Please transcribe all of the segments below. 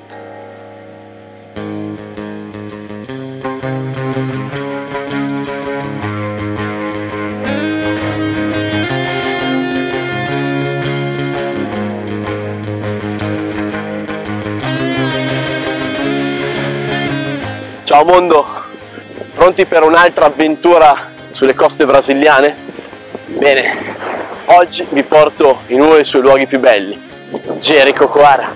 Ciao mondo, pronti per un'altra avventura sulle coste brasiliane? Bene, oggi vi porto in uno dei suoi luoghi più belli, Jericoacoara.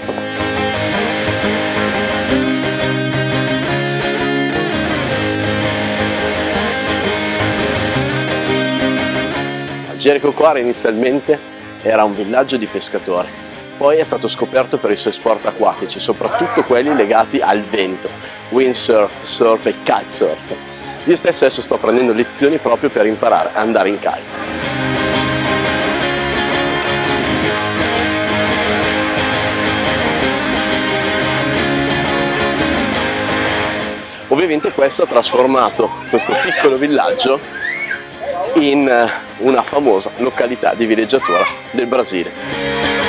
Jericoacoara inizialmente era un villaggio di pescatori, poi è stato scoperto per i suoi sport acquatici, soprattutto quelli legati al vento, windsurf, surf e kitesurf. Io stesso adesso sto prendendo lezioni proprio per imparare ad andare in kite. Ovviamente questo ha trasformato questo piccolo villaggio in una famosa località di villeggiatura del Brasile.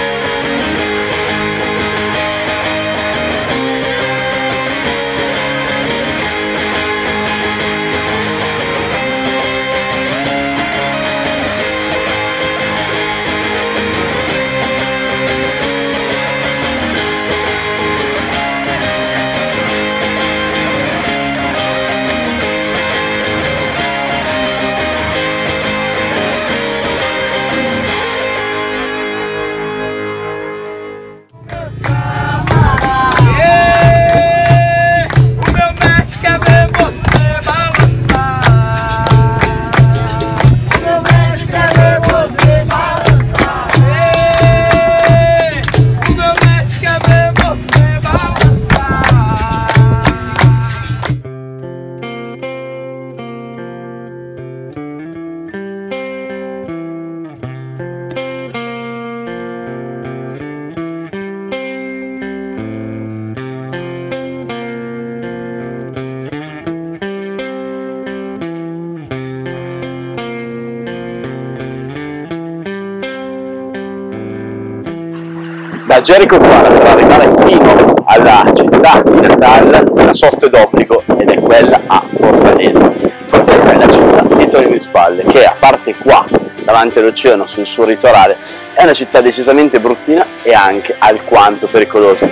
Da Jericoacoara per arrivare fino alla città di Natal la sosta è d'obbligo ed è quella a Fortaleza. Fortaleza è la città di Torino di Spalle che, a parte qua davanti all'oceano sul suo litorale, è una città decisamente bruttina e anche alquanto pericolosa.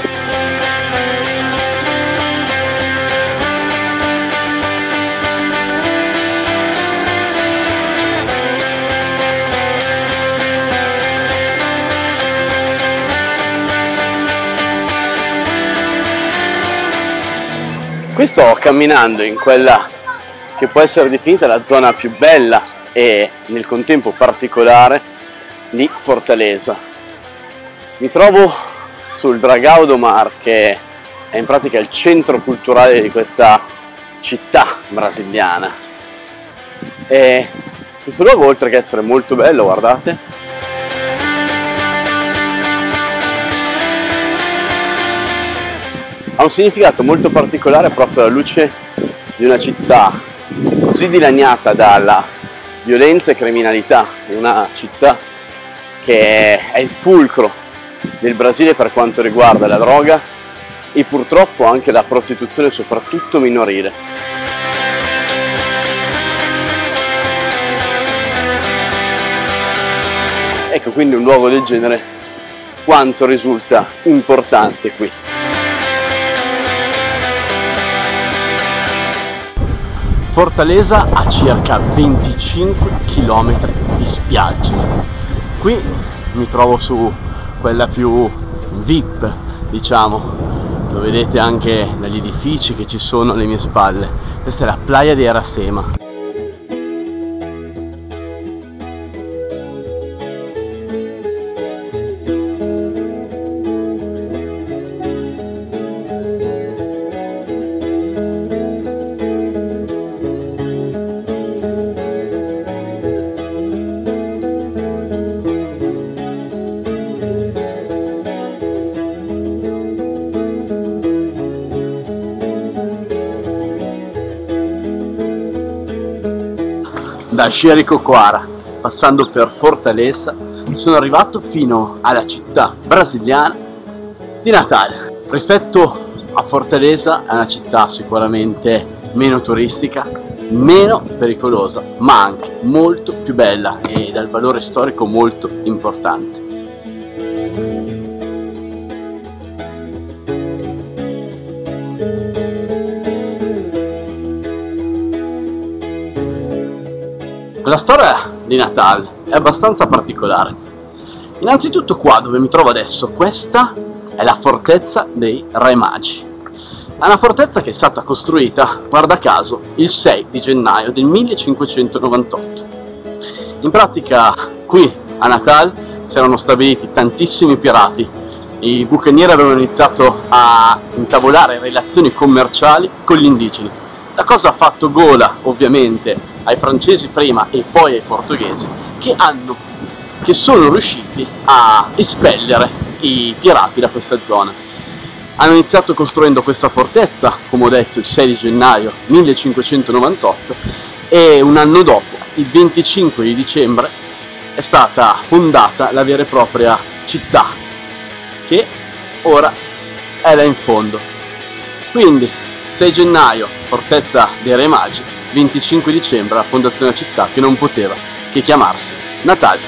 Qui sto camminando in quella che può essere definita la zona più bella e nel contempo particolare di Fortaleza. Mi trovo sul Dragão do Mar, che è in pratica il centro culturale di questa città brasiliana. E questo luogo, oltre che essere molto bello, guardate, ha un significato molto particolare proprio alla luce di una città così dilaniata dalla violenza e criminalità, una città che è il fulcro del Brasile per quanto riguarda la droga e purtroppo anche la prostituzione, soprattutto minorile. Ecco quindi un luogo del genere quanto risulta importante qui. Fortaleza ha circa 25 km di spiagge. Qui mi trovo su quella più VIP, diciamo, lo vedete anche dagli edifici che ci sono alle mie spalle. Questa è la Playa di Iracema. Da Jericoacoara, passando per Fortaleza, sono arrivato fino alla città brasiliana di Natal. Rispetto a Fortaleza è una città sicuramente meno turistica, meno pericolosa, ma anche molto più bella e dal valore storico molto importante. La storia di Natal è abbastanza particolare. Innanzitutto qua dove mi trovo adesso, questa è la fortezza dei Re Magi. È una fortezza che è stata costruita, guarda caso, il 6 di gennaio del 1598. In pratica qui a Natal si erano stabiliti tantissimi pirati. I bucanieri avevano iniziato a intavolare relazioni commerciali con gli indigeni. La cosa ha fatto gola ovviamente ai francesi prima e poi ai portoghesi, che sono riusciti a espellere i pirati da questa zona. Hanno iniziato costruendo questa fortezza, come ho detto, il 6 di gennaio 1598 e un anno dopo, il 25 di dicembre, è stata fondata la vera e propria città, che ora è là in fondo. Quindi 6 gennaio, fortezza dei Re Magi, 25 dicembre la fondazione della città, che non poteva che chiamarsi Natal.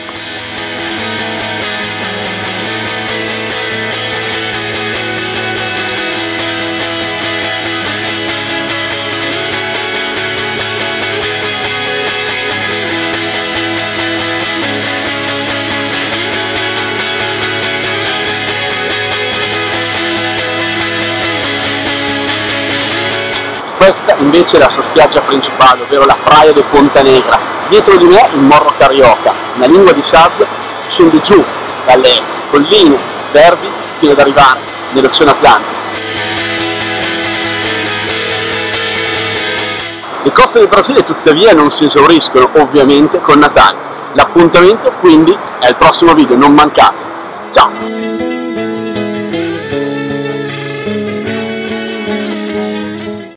Questa invece è la sua spiaggia principale, ovvero la Praia de Ponta Negra. Dietro di me il Morro Carioca, una lingua di sabbia, scende giù dalle colline verdi fino ad arrivare nell'Oceano Atlantico. Le coste del Brasile tuttavia non si esauriscono ovviamente con Natal. L'appuntamento quindi è il prossimo video, non mancate. Ciao!